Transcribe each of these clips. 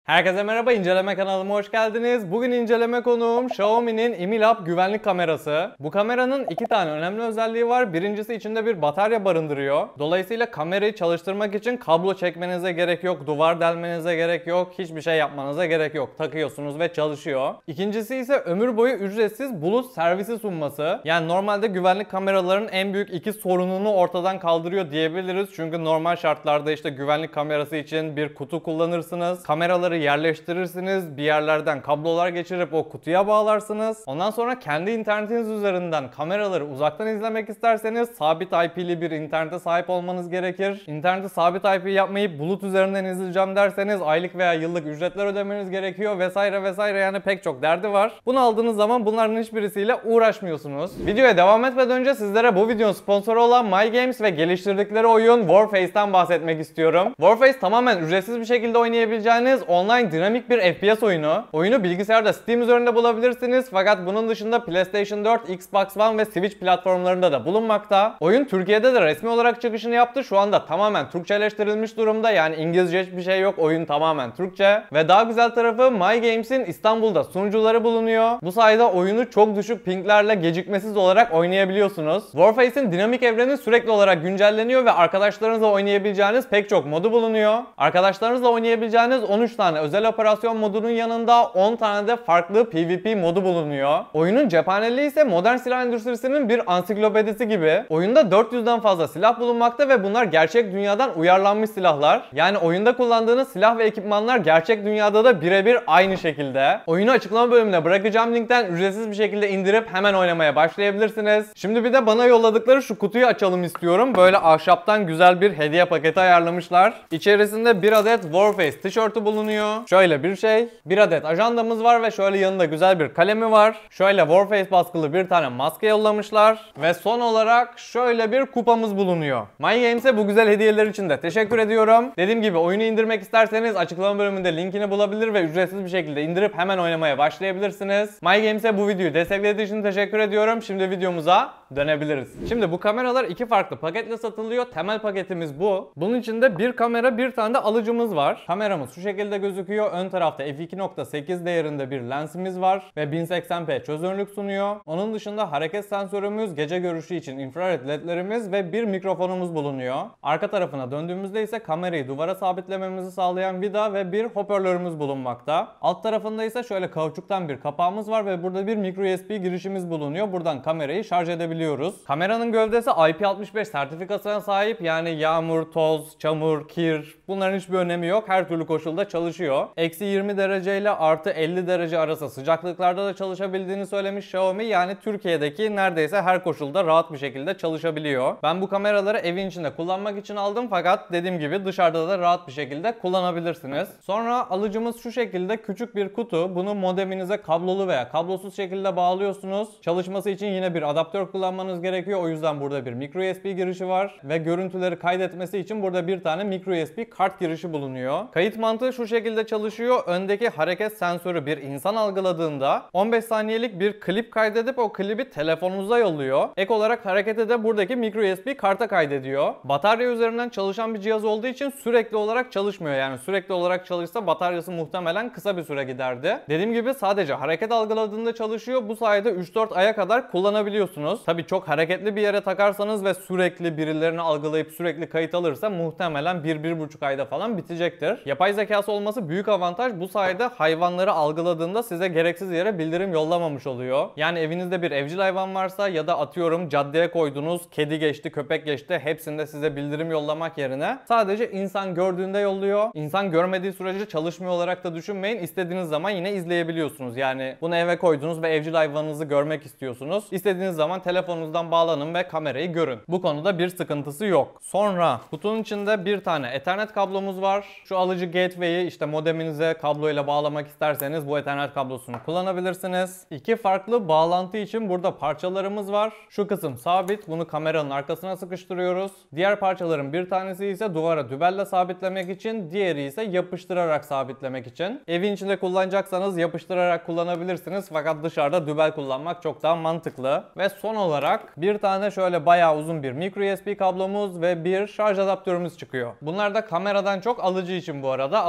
Herkese merhaba, inceleme kanalıma hoş geldiniz. Bugün inceleme konuğum Xiaomi'nin Mi Lab güvenlik kamerası. Bu kameranın iki tane önemli özelliği var. Birincisi içinde bir batarya barındırıyor. Dolayısıyla kamerayı çalıştırmak için kablo çekmenize gerek yok, duvar delmenize gerek yok, hiçbir şey yapmanıza gerek yok. Takıyorsunuz ve çalışıyor. İkincisi ise ömür boyu ücretsiz bulut servisi sunması. Yani normalde güvenlik kameralarının en büyük iki sorununu ortadan kaldırıyor diyebiliriz. Çünkü normal şartlarda işte güvenlik kamerası için bir kutu kullanırsınız. Kameraları yerleştirirsiniz, bir yerlerden kablolar geçirip o kutuya bağlarsınız. Ondan sonra kendi internetiniz üzerinden kameraları uzaktan izlemek isterseniz sabit IP'li bir internete sahip olmanız gerekir. İnterneti sabit IP yapmayıp bulut üzerinden izleyeceğim derseniz aylık veya yıllık ücretler ödemeniz gerekiyor vesaire vesaire, yani pek çok derdi var. Bunu aldığınız zaman bunların hiçbirisiyle uğraşmıyorsunuz. Videoya devam etmeden önce sizlere bu videonun sponsoru olan My Games ve geliştirdikleri oyun Warface'ten bahsetmek istiyorum. Warface tamamen ücretsiz bir şekilde oynayabileceğiniz online dinamik bir FPS oyunu. Oyunu bilgisayarda Steam üzerinde bulabilirsiniz, fakat bunun dışında PlayStation 4, Xbox One ve Switch platformlarında da bulunmakta. Oyun Türkiye'de de resmi olarak çıkışını yaptı. Şu anda tamamen Türkçeleştirilmiş durumda. Yani İngilizce hiçbir şey yok. Oyun tamamen Türkçe. Ve daha güzel tarafı My Games'in İstanbul'da sunucuları bulunuyor. Bu sayede oyunu çok düşük pinglerle gecikmesiz olarak oynayabiliyorsunuz. Warface'in dinamik evreni sürekli olarak güncelleniyor ve arkadaşlarınızla oynayabileceğiniz pek çok modu bulunuyor. Arkadaşlarınızla oynayabileceğiniz 13 tane özel operasyon modunun yanında 10 tane de farklı PvP modu bulunuyor. Oyunun cephaneliği ise modern silah endüstrisinin bir ansiklopedisi gibi. Oyunda 400'den fazla silah bulunmakta ve bunlar gerçek dünyadan uyarlanmış silahlar. Yani oyunda kullandığınız silah ve ekipmanlar gerçek dünyada da birebir aynı şekilde. Oyunu açıklama bölümüne bırakacağım linkten ücretsiz bir şekilde indirip hemen oynamaya başlayabilirsiniz. Şimdi bir de bana yolladıkları şu kutuyu açalım istiyorum. Böyle ahşaptan güzel bir hediye paketi ayarlamışlar. İçerisinde bir adet Warface tişörtü bulunuyor. Şöyle bir şey. Bir adet ajandamız var ve şöyle yanında güzel bir kalemi var. Şöyle Warface baskılı bir tane maske yollamışlar. Ve son olarak şöyle bir kupamız bulunuyor. My Games'e bu güzel hediyeler için de teşekkür ediyorum. Dediğim gibi oyunu indirmek isterseniz açıklama bölümünde linkini bulabilir ve ücretsiz bir şekilde indirip hemen oynamaya başlayabilirsiniz. My Games'e bu videoyu desteklediği için teşekkür ediyorum. Şimdi videomuza dönebiliriz. Şimdi bu kameralar iki farklı paketle satılıyor. Temel paketimiz bu. Bunun içinde bir kamera, bir tane de alıcımız var. Kameramız şu şekilde gözüküyor. Ön tarafta f2.8 değerinde bir lensimiz var ve 1080p çözünürlük sunuyor. Onun dışında hareket sensörümüz, gece görüşü için infrared ledlerimiz ve bir mikrofonumuz bulunuyor. Arka tarafına döndüğümüzde ise kamerayı duvara sabitlememizi sağlayan vida ve bir hoparlörümüz bulunmakta. Alt tarafında ise şöyle kauçuktan bir kapağımız var ve burada bir micro USB girişimiz bulunuyor. Buradan kamerayı şarj edebiliyoruz. Kameranın gövdesi IP65 sertifikasına sahip, yani yağmur, toz, çamur, kir bunların hiçbir önemi yok. Her türlü koşulda çalışıyor. Eksi 20 derece ile artı 50 derece arası sıcaklıklarda da çalışabildiğini söylemiş Xiaomi. Yani Türkiye'deki neredeyse her koşulda rahat bir şekilde çalışabiliyor. Ben bu kameraları evin içinde kullanmak için aldım, fakat dediğim gibi dışarıda da rahat bir şekilde kullanabilirsiniz. Sonra alıcımız şu şekilde küçük bir kutu. Bunu modeminize kablolu veya kablosuz şekilde bağlıyorsunuz. Çalışması için yine bir adaptör kullanmanız gerekiyor. O yüzden burada bir micro USB girişi var ve görüntüleri kaydetmesi için burada bir tane micro USB kart girişi bulunuyor. Kayıt mantığı şu şekilde çalışıyor. Öndeki hareket sensörü bir insan algıladığında 15 saniyelik bir klip kaydedip o klibi telefonunuza yolluyor. Ek olarak hareketi de buradaki micro USB karta kaydediyor. Batarya üzerinden çalışan bir cihaz olduğu için sürekli olarak çalışmıyor. Yani sürekli olarak çalışsa bataryası muhtemelen kısa bir süre giderdi. Dediğim gibi sadece hareket algıladığında çalışıyor. Bu sayede 3-4 aya kadar kullanabiliyorsunuz. Tabii çok hareketli bir yere takarsanız ve sürekli birilerini algılayıp sürekli kayıt alırsa muhtemelen 1-1,5 ayda falan bitecektir. Yapay zekası olması büyük avantaj. Bu sayede hayvanları algıladığında size gereksiz yere bildirim yollamamış oluyor. Yani evinizde bir evcil hayvan varsa ya da atıyorum caddeye koydunuz, kedi geçti, köpek geçti, hepsinde size bildirim yollamak yerine sadece insan gördüğünde yolluyor. İnsan görmediği sürece çalışmıyor olarak da düşünmeyin. İstediğiniz zaman yine izleyebiliyorsunuz. Yani bunu eve koydunuz ve evcil hayvanınızı görmek istiyorsunuz. İstediğiniz zaman telefonunuzdan bağlanın ve kamerayı görün. Bu konuda bir sıkıntısı yok. Sonra kutunun içinde bir tane Ethernet kablomuz var. Şu alıcı gateway'i işte modeminize kabloyla bağlamak isterseniz bu Ethernet kablosunu kullanabilirsiniz. İki farklı bağlantı için burada parçalarımız var. Şu kısım sabit. Bunu kameranın arkasına sıkıştırıyoruz. Diğer parçaların bir tanesi ise duvara dübelle sabitlemek için, diğeri ise yapıştırarak sabitlemek için. Evin içinde kullanacaksanız yapıştırarak kullanabilirsiniz, fakat dışarıda dübel kullanmak çok daha mantıklı. Ve son olarak bir tane şöyle bayağı uzun bir micro USB kablomuz ve bir şarj adaptörümüz çıkıyor. Bunlar da kameradan çok alıcı için bu arada. Alıcıyı çalıştırmak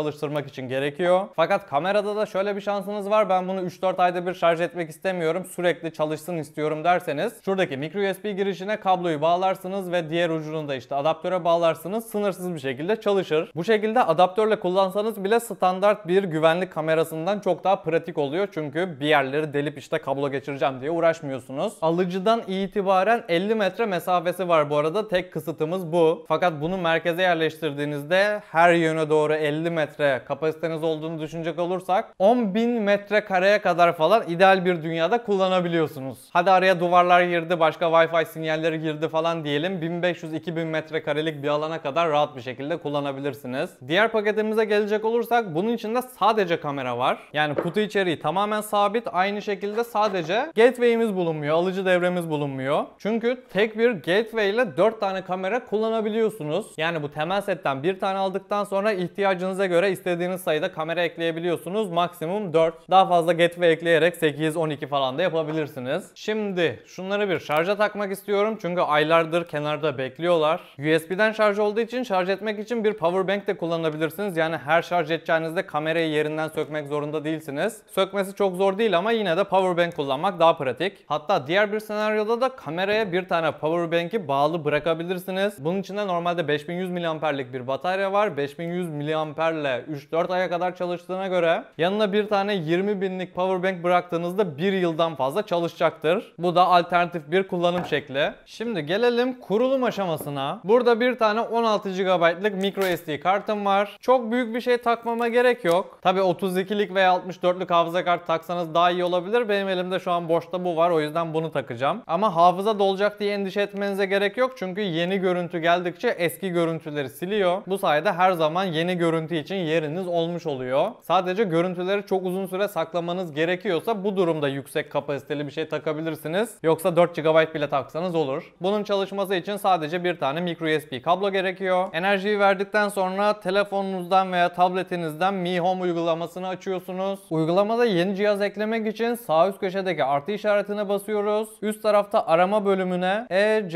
çalıştırmak için gerekiyor. Fakat kamerada da şöyle bir şansınız var. Ben bunu 3-4 ayda bir şarj etmek istemiyorum. Sürekli çalışsın istiyorum derseniz şuradaki micro USB girişine kabloyu bağlarsınız ve diğer ucunu da işte adaptöre bağlarsınız. Sınırsız bir şekilde çalışır. Bu şekilde adaptörle kullansanız bile standart bir güvenlik kamerasından çok daha pratik oluyor. Çünkü bir yerleri delip işte kablo geçireceğim diye uğraşmıyorsunuz. Alıcıdan itibaren 50 metre mesafesi var bu arada. Tek kısıtımız bu. Fakat bunu merkeze yerleştirdiğinizde her yöne doğru 50 metre kapasiteniz olduğunu düşünecek olursak 10.000 metrekareye kadar falan ideal bir dünyada kullanabiliyorsunuz. Hadi araya duvarlar girdi, başka Wi-Fi sinyalleri girdi falan diyelim. 1500-2000 metrekarelik bir alana kadar rahat bir şekilde kullanabilirsiniz. Diğer paketimize gelecek olursak bunun içinde sadece kamera var. Yani kutu içeriği tamamen sabit. Aynı şekilde sadece gateway'imiz bulunmuyor. Alıcı devremiz bulunmuyor. Çünkü tek bir gateway ile 4 tane kamera kullanabiliyorsunuz. Yani bu temel setten bir tane aldıktan sonra ihtiyacınıza göre istediğiniz sayıda kamera ekleyebiliyorsunuz. Maksimum 4. Daha fazla gateway ekleyerek 8, 12 falan da yapabilirsiniz. Şimdi şunları bir şarja takmak istiyorum. Çünkü aylardır kenarda bekliyorlar. USB'den şarj olduğu için şarj etmek için bir power bank de kullanabilirsiniz. Yani her şarj edeceğinizde kamerayı yerinden sökmek zorunda değilsiniz. Sökmesi çok zor değil ama yine de power bank kullanmak daha pratik. Hatta diğer bir senaryoda da kameraya bir tane power bank'i bağlı bırakabilirsiniz. Bunun içinde normalde 5100 mAh'lik bir batarya var. 5100 mAh ile 3-4 aya kadar çalıştığına göre yanına bir tane 20.000'lik power bank bıraktığınızda 1 yıldan fazla çalışacaktır. Bu da alternatif bir kullanım şekli. Şimdi gelelim kurulum aşamasına. Burada bir tane 16 GB'lık microSD kartım var. Çok büyük bir şey takmama gerek yok. Tabi 32'lik veya 64'lük hafıza kartı taksanız daha iyi olabilir. Benim elimde şu an boşta bu var. O yüzden bunu takacağım. Ama hafıza dolacak diye endişe etmenize gerek yok. Çünkü yeni görüntü geldikçe eski görüntüleri siliyor. Bu sayede her zaman yeni görüntü için yeriniz olmuş oluyor. Sadece görüntüleri çok uzun süre saklamanız gerekiyorsa bu durumda yüksek kapasiteli bir şey takabilirsiniz. Yoksa 4 GB bile taksanız olur. Bunun çalışması için sadece bir tane micro USB kablo gerekiyor. Enerjiyi verdikten sonra telefonunuzdan veya tabletinizden Mi Home uygulamasını açıyorsunuz. Uygulamada yeni cihaz eklemek için sağ üst köşedeki artı işaretine basıyoruz. Üst tarafta arama bölümüne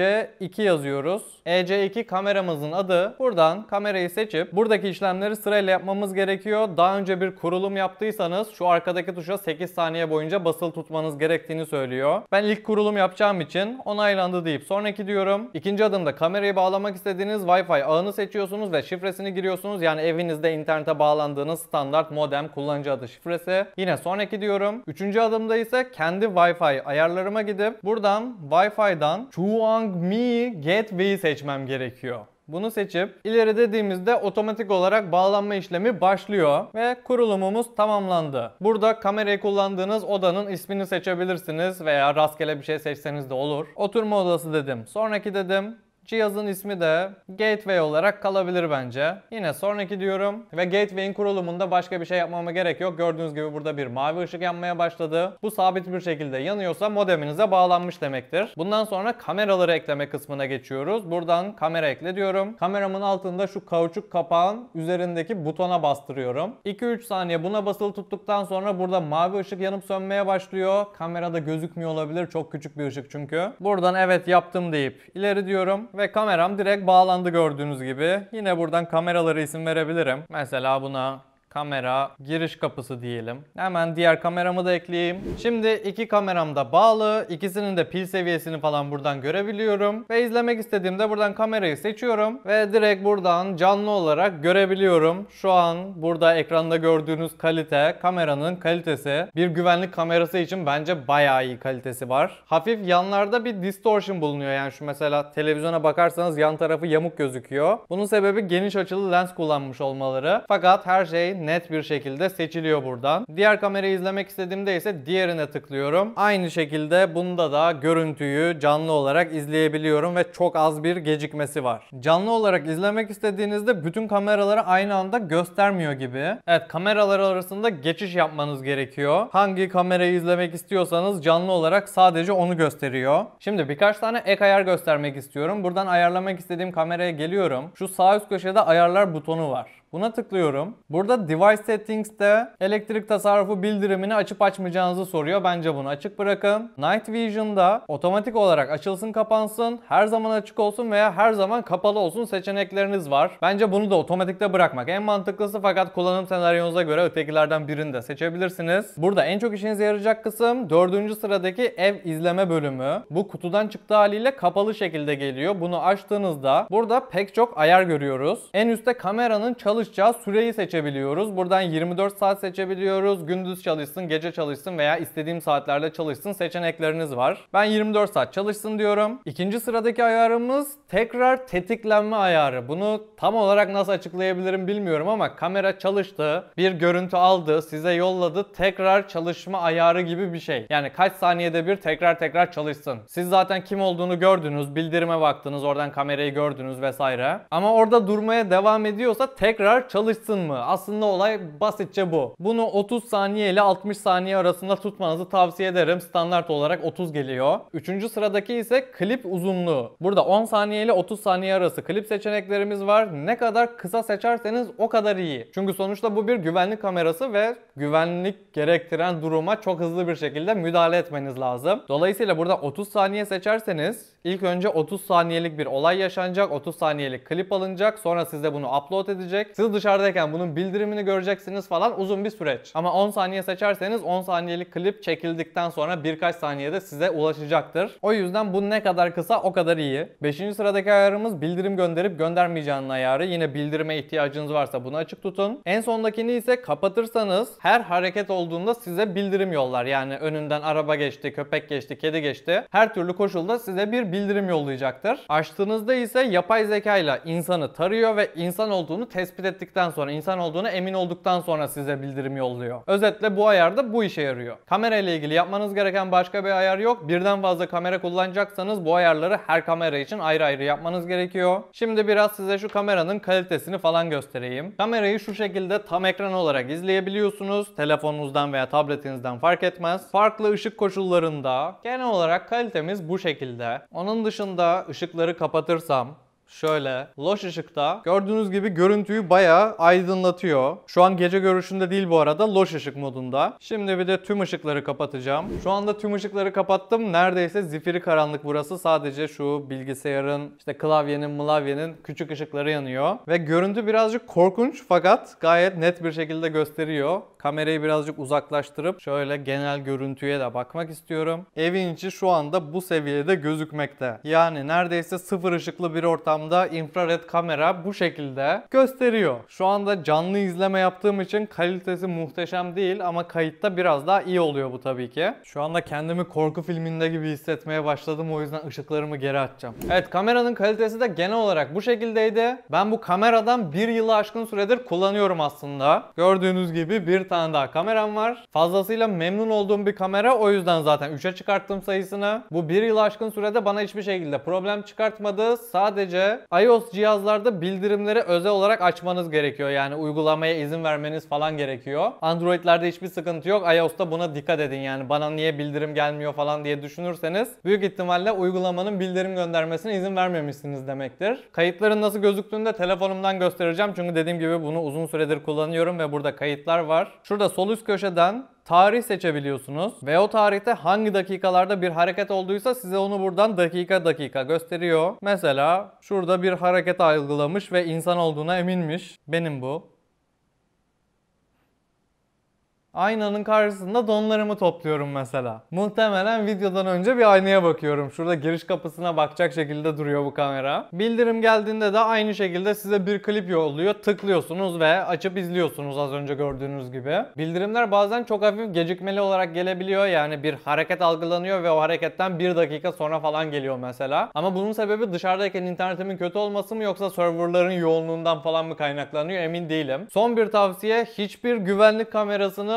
EC2 yazıyoruz. EC2 kameramızın adı. Buradan kamerayı seçip buradaki işlemleri sırayla yapmamız gerekiyor. Daha önce bir kurulum yaptıysanız şu arkadaki tuşa 8 saniye boyunca basılı tutmanız gerektiğini söylüyor. Ben ilk kurulum yapacağım için onaylandı deyip sonraki diyorum. İkinci adımda kamerayı bağlamak istediğiniz Wi-Fi ağını seçiyorsunuz ve şifresini giriyorsunuz. Yani evinizde internete bağlandığınız standart modem kullanıcı adı şifresi. Yine sonraki diyorum. Üçüncü adımda ise kendi Wi-Fi ayarlarıma gidip buradan Wi-Fi'dan Chuangmi Gateway'i seçmem gerekiyor. Bunu seçip ileri dediğimizde otomatik olarak bağlanma işlemi başlıyor ve kurulumumuz tamamlandı. Burada kamerayı kullandığınız odanın ismini seçebilirsiniz veya rastgele bir şey seçseniz de olur. Oturma odası dedim. Sonraki dedim. Cihazın ismi de Gateway olarak kalabilir bence. Yine sonraki diyorum ve Gateway'in kurulumunda başka bir şey yapmama gerek yok. Gördüğünüz gibi burada bir mavi ışık yanmaya başladı. Bu sabit bir şekilde yanıyorsa modeminize bağlanmış demektir. Bundan sonra kameraları ekleme kısmına geçiyoruz. Buradan kamera ekle diyorum. Kameramın altında şu kauçuk kapağın üzerindeki butona bastırıyorum. 2-3 saniye buna basılı tuttuktan sonra burada mavi ışık yanıp sönmeye başlıyor. Kamerada gözükmüyor olabilir. Çok küçük bir ışık çünkü. Buradan evet yaptım deyip ileri diyorum. Ve kameram direkt bağlandı gördüğünüz gibi. Yine buradan kameralara isim verebilirim. Mesela buna kamera giriş kapısı diyelim. Hemen diğer kameramı da ekleyeyim. Şimdi iki kameram da bağlı. İkisinin de pil seviyesini falan buradan görebiliyorum. Ve izlemek istediğimde buradan kamerayı seçiyorum. Ve direkt buradan canlı olarak görebiliyorum. Şu an burada ekranda gördüğünüz kalite, kameranın kalitesi. Bir güvenlik kamerası için bence bayağı iyi kalitesi var. Hafif yanlarda bir distortion bulunuyor. Yani şu mesela televizyona bakarsanız yan tarafı yamuk gözüküyor. Bunun sebebi geniş açılı lens kullanmış olmaları. Fakat her şey net bir şekilde seçiliyor buradan. Diğer kamerayı izlemek istediğimde ise diğerine tıklıyorum. Aynı şekilde bunda da görüntüyü canlı olarak izleyebiliyorum ve çok az bir gecikmesi var. Canlı olarak izlemek istediğinizde bütün kameraları aynı anda göstermiyor gibi. Evet, kameralar arasında geçiş yapmanız gerekiyor. Hangi kamerayı izlemek istiyorsanız canlı olarak sadece onu gösteriyor. Şimdi birkaç tane ek ayar göstermek istiyorum. Buradan ayarlamak istediğim kameraya geliyorum. Şu sağ üst köşede ayarlar butonu var. Buna tıklıyorum. Burada Device Settings'te elektrik tasarrufu bildirimini açıp açmayacağınızı soruyor. Bence bunu açık bırakın. Night Vision'da otomatik olarak açılsın kapansın, her zaman açık olsun veya her zaman kapalı olsun seçenekleriniz var. Bence bunu da otomatikte bırakmak en mantıklısı, fakat kullanım senaryonuza göre ötekilerden birini de seçebilirsiniz. Burada en çok işinize yarayacak kısım 4. sıradaki ev izleme bölümü. Bu kutudan çıktığı haliyle kapalı şekilde geliyor. Bunu açtığınızda burada pek çok ayar görüyoruz. En üstte kameranın çalışacağı süreyi seçebiliyoruz. Buradan 24 saat seçebiliyoruz. Gündüz çalışsın, gece çalışsın veya istediğim saatlerde çalışsın seçenekleriniz var. Ben 24 saat çalışsın diyorum. İkinci sıradaki ayarımız tekrar tetiklenme ayarı. Bunu tam olarak nasıl açıklayabilirim bilmiyorum ama kamera çalıştı, bir görüntü aldı, size yolladı, tekrar çalışma ayarı gibi bir şey. Yani kaç saniyede bir tekrar çalışsın. Siz zaten kim olduğunu gördünüz, bildirime baktınız, oradan kamerayı gördünüz vesaire. Ama orada durmaya devam ediyorsa tekrar çalışsın mı? Aslında olay basitçe bu. Bunu 30 saniye ile 60 saniye arasında tutmanızı tavsiye ederim. Standart olarak 30 geliyor. Üçüncü sıradaki ise klip uzunluğu. Burada 10 saniye ile 30 saniye arası klip seçeneklerimiz var. Ne kadar kısa seçerseniz o kadar iyi. Çünkü sonuçta bu bir güvenlik kamerası ve güvenlik gerektiren duruma çok hızlı bir şekilde müdahale etmeniz lazım. Dolayısıyla burada 30 saniye seçerseniz ilk önce 30 saniyelik bir olay yaşanacak. 30 saniyelik klip alınacak. Sonra size bunu upload edecek. Siz dışarıdayken bunun bildirimini göreceksiniz falan, uzun bir süreç. Ama 10 saniye seçerseniz 10 saniyelik klip çekildikten sonra birkaç saniyede size ulaşacaktır. O yüzden bu ne kadar kısa o kadar iyi. 5. sıradaki ayarımız bildirim gönderip göndermeyeceğinin ayarı. Yine bildirime ihtiyacınız varsa bunu açık tutun. En sondakini ise kapatırsanız her hareket olduğunda size bildirim yollar. Yani önünden araba geçti, köpek geçti, kedi geçti. Her türlü koşulda size bir bildirim yollayacaktır. Açtığınızda ise yapay zeka ile insanı tarıyor ve insan olduğunu tespit ettikten sonra, insan olduğuna emin olduktan sonra size bildirim yolluyor. Özetle bu ayarda bu işe yarıyor. Kamera ile ilgili yapmanız gereken başka bir ayar yok. Birden fazla kamera kullanacaksanız bu ayarları her kamera için ayrı ayrı yapmanız gerekiyor. Şimdi biraz size şu kameranın kalitesini falan göstereyim. Kamerayı şu şekilde tam ekran olarak izleyebiliyorsunuz. Telefonunuzdan veya tabletinizden fark etmez. Farklı ışık koşullarında genel olarak kalitemiz bu şekilde. Onun dışında ışıkları kapatırsam şöyle loş ışıkta gördüğünüz gibi görüntüyü bayağı aydınlatıyor. Şu an gece görüşünde değil bu arada, loş ışık modunda. Şimdi bir de tüm ışıkları kapatacağım. Şu anda tüm ışıkları kapattım. Neredeyse zifiri karanlık burası. Sadece şu bilgisayarın, işte klavyenin küçük ışıkları yanıyor. Ve görüntü birazcık korkunç fakat gayet net bir şekilde gösteriyor. Kamerayı birazcık uzaklaştırıp şöyle genel görüntüye de bakmak istiyorum. Evin içi şu anda bu seviyede gözükmekte. Yani neredeyse sıfır ışıklı bir ortamda infrared kamera bu şekilde gösteriyor. Şu anda canlı izleme yaptığım için kalitesi muhteşem değil ama kayıtta biraz daha iyi oluyor bu tabii ki. Şu anda kendimi korku filminde gibi hissetmeye başladım, o yüzden ışıklarımı geri açacağım. Evet, kameranın kalitesi de genel olarak bu şekildeydi. Ben bu kameradan 1 yılı aşkın süredir kullanıyorum aslında. Gördüğünüz gibi bir tane daha kameram var. Fazlasıyla memnun olduğum bir kamera, o yüzden zaten 3'e çıkarttım sayısını. Bu 1 yılı aşkın sürede bana hiçbir şekilde problem çıkartmadı. Sadece iOS cihazlarda bildirimleri özel olarak açmanız gerekiyor. Yani uygulamaya izin vermeniz falan gerekiyor. Android'lerde hiçbir sıkıntı yok. iOS'ta buna dikkat edin. Yani bana niye bildirim gelmiyor falan diye düşünürseniz büyük ihtimalle uygulamanın bildirim göndermesine izin vermemişsiniz demektir. Kayıtların nasıl gözüktüğünü de telefonumdan göstereceğim. Çünkü dediğim gibi bunu uzun süredir kullanıyorum ve burada kayıtlar var. Şurada sol üst köşeden tarih seçebiliyorsunuz ve o tarihte hangi dakikalarda bir hareket olduysa size onu buradan dakika dakika gösteriyor. Mesela şurada bir hareket algılamış ve insan olduğuna eminmiş. Benim bu. Aynanın karşısında donlarımı topluyorum mesela. Muhtemelen videodan önce bir aynaya bakıyorum. Şurada giriş kapısına bakacak şekilde duruyor bu kamera. Bildirim geldiğinde de aynı şekilde size bir klip yolluyor. Tıklıyorsunuz ve açıp izliyorsunuz az önce gördüğünüz gibi. Bildirimler bazen çok hafif gecikmeli olarak gelebiliyor. Yani bir hareket algılanıyor ve o hareketten 1 dakika sonra falan geliyor mesela. Ama bunun sebebi dışarıdayken internetimin kötü olması mı yoksa serverların yoğunluğundan falan mı kaynaklanıyor emin değilim. Son bir tavsiye, hiçbir güvenlik kamerasını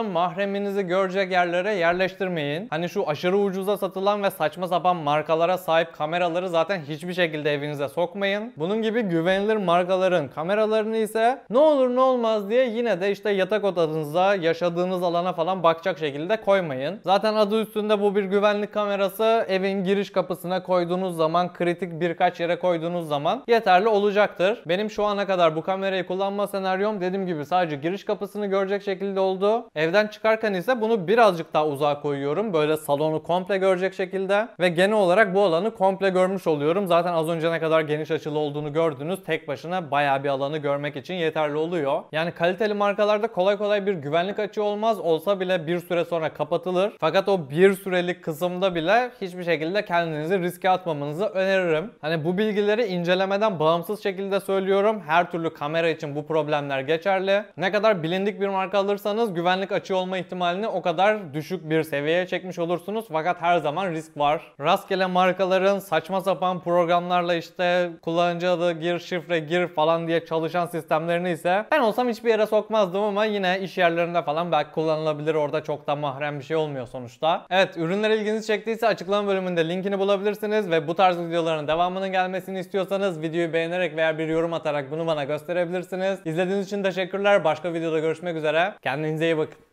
da mahreminizi görecek yerlere yerleştirmeyin. Hani şu aşırı ucuza satılan ve saçma sapan markalara sahip kameraları zaten hiçbir şekilde evinize sokmayın. Bunun gibi güvenilir markaların kameralarını ise ne olur ne olmaz diye yine de işte yatak odanıza, yaşadığınız alana falan bakacak şekilde koymayın. Zaten adı üstünde bu bir güvenlik kamerası. Evin giriş kapısına koyduğunuz zaman, kritik birkaç yere koyduğunuz zaman yeterli olacaktır. Benim şu ana kadar bu kamerayı kullanma senaryom dediğim gibi sadece giriş kapısını görecek şekilde oldu. Evden çıkarken ise bunu birazcık daha uzağa koyuyorum. Böyle salonu komple görecek şekilde ve genel olarak bu alanı komple görmüş oluyorum. Zaten az önce ne kadar geniş açılı olduğunu gördünüz. Tek başına bayağı bir alanı görmek için yeterli oluyor. Yani kaliteli markalarda kolay kolay bir güvenlik açığı olmaz. Olsa bile bir süre sonra kapatılır. Fakat o bir sürelik kısımda bile hiçbir şekilde kendinizi riske atmamanızı öneririm. Hani bu bilgileri incelemeden bağımsız şekilde söylüyorum. Her türlü kamera için bu problemler geçerli. Ne kadar bilindik bir marka alırsanız güvenlik açığı olma ihtimalini o kadar düşük bir seviyeye çekmiş olursunuz. Fakat her zaman risk var. Rastgele markaların saçma sapan programlarla işte kullanıcı adı gir, şifre gir falan diye çalışan sistemlerini ise ben olsam hiçbir yere sokmazdım ama yine iş yerlerinde falan belki kullanılabilir. Orada çok da mahrem bir şey olmuyor sonuçta. Evet, ürünler ilginizi çektiyse açıklama bölümünde linkini bulabilirsiniz ve bu tarz videoların devamının gelmesini istiyorsanız videoyu beğenerek veya bir yorum atarak bunu bana gösterebilirsiniz. İzlediğiniz için teşekkürler. Başka videoda görüşmek üzere. Kendinize iyi bakın.